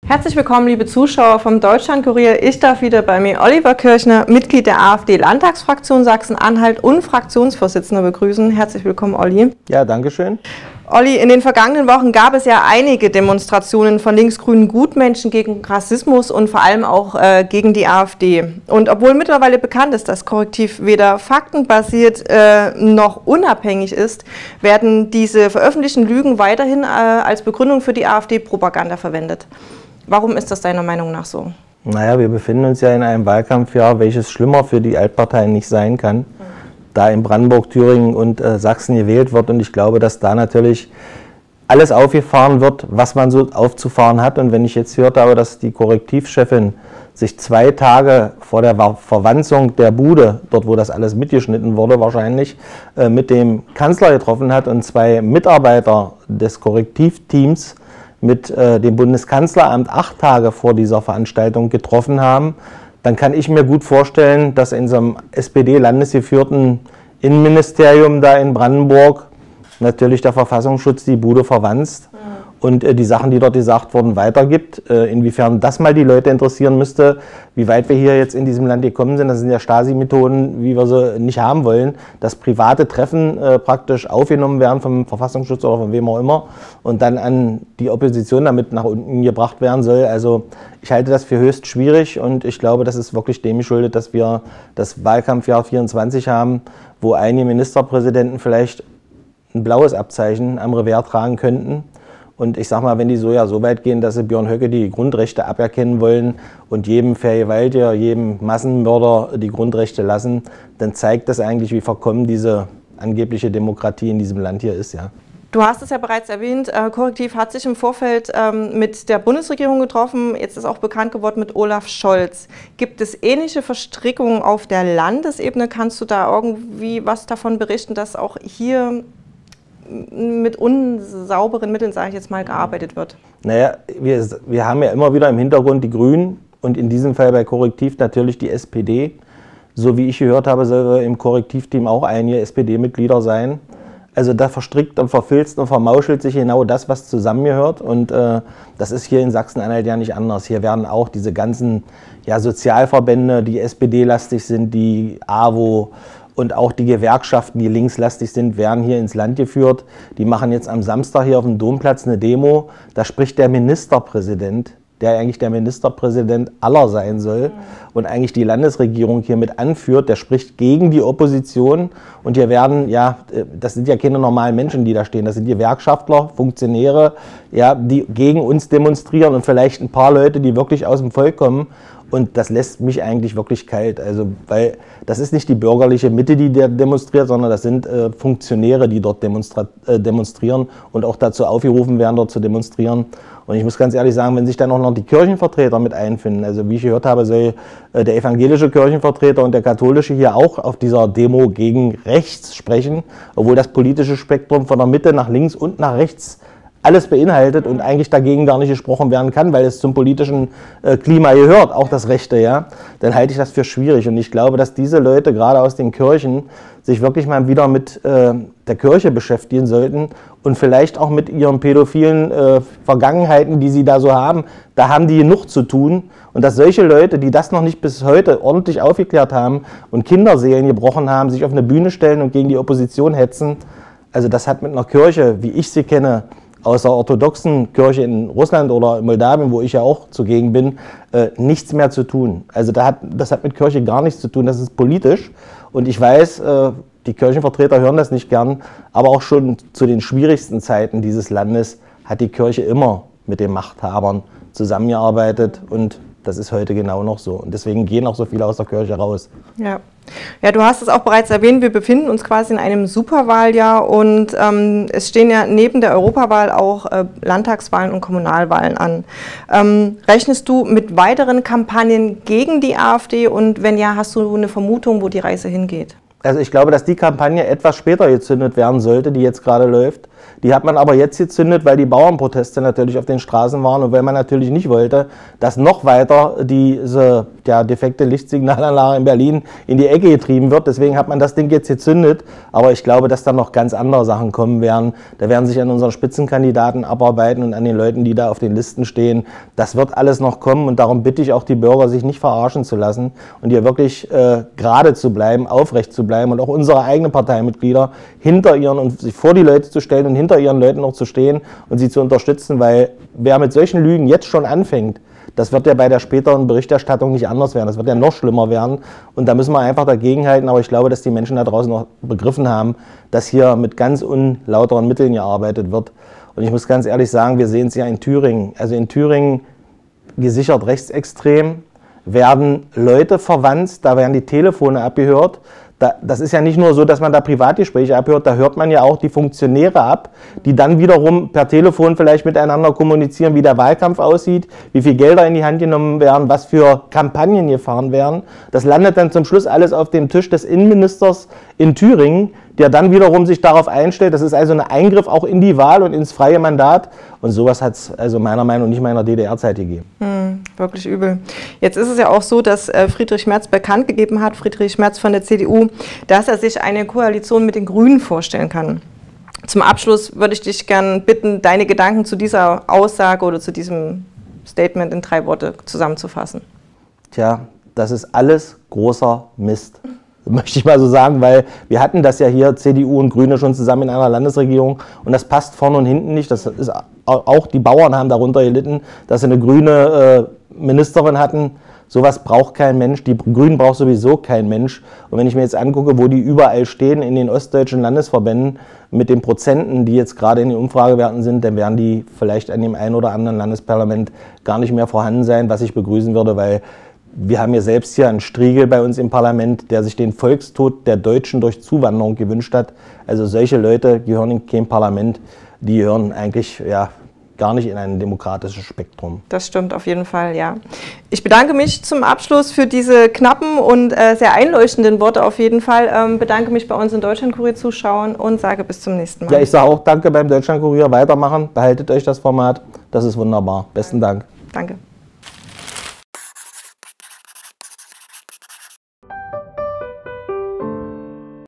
Herzlich willkommen, liebe Zuschauer vom Deutschlandkurier. Ich darf wieder bei mir Oliver Kirchner, Mitglied der AfD-Landtagsfraktion Sachsen-Anhalt und Fraktionsvorsitzender begrüßen. Herzlich willkommen, Olli. Ja, danke schön. Olli, in den vergangenen Wochen gab es ja einige Demonstrationen von linksgrünen Gutmenschen gegen Rassismus und vor allem auch gegen die AfD. Und obwohl mittlerweile bekannt ist, dass Korrektiv weder faktenbasiert noch unabhängig ist, werden diese veröffentlichten Lügen weiterhin als Begründung für die AfD-Propaganda verwendet. Warum ist das deiner Meinung nach so? Naja, wir befinden uns ja in einem Wahlkampfjahr, welches schlimmer für die Altparteien nicht sein kann, da in Brandenburg, Thüringen und Sachsen gewählt wird. Und ich glaube, dass da natürlich alles aufgefahren wird, was man so aufzufahren hat. Und wenn ich jetzt gehört habe, dass die Korrektivchefin sich 2 Tage vor der Verwanzung der Bude, dort wo das alles mitgeschnitten wurde wahrscheinlich, mit dem Kanzler getroffen hat und 2 Mitarbeiter des Korrektivteams mit dem Bundeskanzleramt 8 Tage vor dieser Veranstaltung getroffen haben, dann kann ich mir gut vorstellen, dass in so einem SPD-landesgeführten Innenministerium da in Brandenburg natürlich der Verfassungsschutz die Bude verwanzt und die Sachen, die dort gesagt wurden, weitergibt. Inwiefern das mal die Leute interessieren müsste, wie weit wir hier jetzt in diesem Land gekommen sind. Das sind ja Stasi-Methoden, wie wir sie nicht haben wollen, dass private Treffen praktisch aufgenommen werden vom Verfassungsschutz oder von wem auch immer und dann an die Opposition damit nach unten gebracht werden soll. Also ich halte das für höchst schwierig und ich glaube, das ist wirklich dem geschuldet, dass wir das Wahlkampfjahr 24 haben, wo einige Ministerpräsidenten vielleicht ein blaues Abzeichen am Revers tragen könnten. Und ich sag mal, wenn die so weit gehen, dass sie Björn Höcke die Grundrechte aberkennen wollen und jedem Vergewaltiger, jedem Massenmörder die Grundrechte lassen, dann zeigt das eigentlich, wie verkommen diese angebliche Demokratie in diesem Land hier ist. Ja. Du hast es ja bereits erwähnt, Korrektiv hat sich im Vorfeld mit der Bundesregierung getroffen, jetzt ist auch bekannt geworden mit Olaf Scholz. Gibt es ähnliche Verstrickungen auf der Landesebene? Kannst du da irgendwie was davon berichten, dass auch hier mit unsauberen Mitteln, sage ich jetzt mal, gearbeitet wird? Naja, wir haben ja immer wieder im Hintergrund die Grünen und in diesem Fall bei Korrektiv natürlich die SPD. So wie ich gehört habe, soll im Korrektivteam auch einige SPD-Mitglieder sein. Also da verstrickt und verfilzt und vermauschelt sich genau das, was zusammengehört. Und das ist hier in Sachsen-Anhalt ja nicht anders. Hier werden auch diese ganzen Sozialverbände, die SPD-lastig sind, die AWO und auch die Gewerkschaften, die linkslastig sind, werden hier ins Land geführt. Die machen jetzt am Samstag hier auf dem Domplatz eine Demo. Da spricht der Ministerpräsident, der eigentlich der Ministerpräsident aller sein soll und eigentlich die Landesregierung hier mit anführt, der spricht gegen die Opposition und hier werden, das sind ja keine normalen Menschen, die da stehen, das sind Gewerkschaftler, Funktionäre, die gegen uns demonstrieren und vielleicht ein paar Leute, die wirklich aus dem Volk kommen. Und das lässt mich eigentlich wirklich kalt, also, weil das ist nicht die bürgerliche Mitte, die demonstriert, sondern das sind Funktionäre, die dort demonstrieren und auch dazu aufgerufen werden, dort zu demonstrieren. Und ich muss ganz ehrlich sagen, wenn sich dann auch noch die Kirchenvertreter mit einfinden, also wie ich gehört habe, soll der evangelische Kirchenvertreter und der katholische hier auch auf dieser Demo gegen rechts sprechen, obwohl das politische Spektrum von der Mitte nach links und nach rechts alles beinhaltet und eigentlich dagegen gar nicht gesprochen werden kann, weil es zum politischen Klima gehört, auch das Rechte, dann halte ich das für schwierig. Und ich glaube, dass diese Leute gerade aus den Kirchen sich wirklich mal wieder mit der Kirche beschäftigen sollten und vielleicht auch mit ihren pädophilen Vergangenheiten, die sie da so haben. Da haben die genug zu tun. Und dass solche Leute, die das noch nicht bis heute ordentlich aufgeklärt haben und Kinderseelen gebrochen haben, sich auf eine Bühne stellen und gegen die Opposition hetzen, also das hat mit einer Kirche, wie ich sie kenne, aus der orthodoxen Kirche in Russland oder in Moldawien, wo ich ja auch zugegen bin, nichts mehr zu tun. Also das hat mit Kirche gar nichts zu tun, das ist politisch. Und ich weiß, die Kirchenvertreter hören das nicht gern, aber auch schon zu den schwierigsten Zeiten dieses Landes hat die Kirche immer mit den Machthabern zusammengearbeitet und das ist heute genau noch so. Und deswegen gehen auch so viele aus der Kirche raus. Ja, du hast es auch bereits erwähnt, wir befinden uns quasi in einem Superwahljahr und es stehen ja neben der Europawahl auch Landtagswahlen und Kommunalwahlen an. Rechnest du mit weiteren Kampagnen gegen die AfD und wenn ja, hast du eine Vermutung, wo die Reise hingeht? Also ich glaube, dass die Kampagne etwas später gezündet werden sollte, die jetzt gerade läuft. Die hat man aber jetzt gezündet, weil die Bauernproteste natürlich auf den Straßen waren und weil man natürlich nicht wollte, dass noch weiter diese defekte Lichtsignalanlage in Berlin in die Ecke getrieben wird. Deswegen hat man das Ding jetzt gezündet. Aber ich glaube, dass da noch ganz andere Sachen kommen werden. Da werden sich an unseren Spitzenkandidaten abarbeiten und an den Leuten, die da auf den Listen stehen. Das wird alles noch kommen und darum bitte ich auch die Bürger, sich nicht verarschen zu lassen und hier wirklich gerade zu bleiben, aufrecht zu bleiben und auch unsere eigenen Parteimitglieder hinter ihren und sich vor die Leute zu stellen und hinter ihren Leuten noch zu stehen und sie zu unterstützen, weil wer mit solchen Lügen jetzt schon anfängt, das wird ja bei der späteren Berichterstattung nicht anders werden, das wird ja noch schlimmer werden und da müssen wir einfach dagegenhalten, aber ich glaube, dass die Menschen da draußen noch begriffen haben, dass hier mit ganz unlauteren Mitteln gearbeitet wird und ich muss ganz ehrlich sagen, wir sehen es ja in Thüringen, also in Thüringen gesichert rechtsextrem, werden Leute verwandt, da werden die Telefone abgehört. Das ist ja nicht nur so, dass man da Privatgespräche abhört, da hört man ja auch die Funktionäre ab, die dann wiederum per Telefon vielleicht miteinander kommunizieren, wie der Wahlkampf aussieht, wie viel Gelder in die Hand genommen werden, was für Kampagnen gefahren werden. Das landet dann zum Schluss alles auf dem Tisch des Innenministers in Thüringen, der dann wiederum sich darauf einstellt. Das ist also ein Eingriff auch in die Wahl und ins freie Mandat. Und sowas hat es also meiner Meinung nach nicht meiner DDR-Zeit gegeben. Wirklich übel. Jetzt ist es ja auch so, dass Friedrich Merz bekannt gegeben hat, Friedrich Merz von der CDU, dass er sich eine Koalition mit den Grünen vorstellen kann. Zum Abschluss würde ich dich gerne bitten, deine Gedanken zu dieser Aussage oder zu diesem Statement in 3 Worte zusammenzufassen. Tja, das ist alles großer Mist. Möchte ich mal so sagen, weil wir hatten das ja hier, CDU und Grüne, schon zusammen in einer Landesregierung und das passt vorne und hinten nicht. Das ist auch die Bauern haben darunter gelitten, dass sie eine grüne Ministerin hatten. Sowas braucht kein Mensch, die Grünen braucht sowieso kein Mensch. Und wenn ich mir jetzt angucke, wo die überall stehen in den ostdeutschen Landesverbänden mit den Prozenten, die jetzt gerade in den Umfragewerten sind, dann werden die vielleicht an dem einen oder anderen Landesparlament gar nicht mehr vorhanden sein, was ich begrüßen würde, weil wir haben ja selbst hier einen Striegel bei uns im Parlament, der sich den Volkstod der Deutschen durch Zuwanderung gewünscht hat. Also solche Leute gehören in kein Parlament, die gehören eigentlich gar nicht in ein demokratisches Spektrum. Das stimmt auf jeden Fall, ja. Ich bedanke mich zum Abschluss für diese knappen und sehr einleuchtenden Worte auf jeden Fall. Bedanke mich bei uns in Deutschlandkurier-Zuschauern und sage bis zum nächsten Mal. Ja, ich sage auch danke beim Deutschlandkurier, weitermachen, behaltet euch das Format, das ist wunderbar. Besten Dank. Danke.